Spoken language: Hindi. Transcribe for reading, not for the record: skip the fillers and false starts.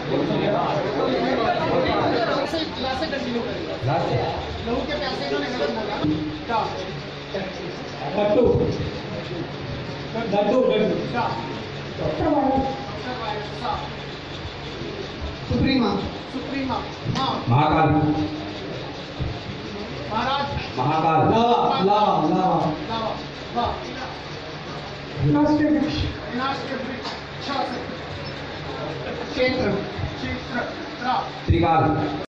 कंटिन्यू करेगा। लहू के प्यासे इन्होंने गलत बोला। लड्डू लड्डू लड्डू सुप्रीमा सुप्रीमा माँ महाकाल महाराज महाकाल लावा लावा लावा लावा वाह विनाश के वृक्ष विनाश के वृक्ष शासक क्षेत्र क्षेत्र त्रिकाल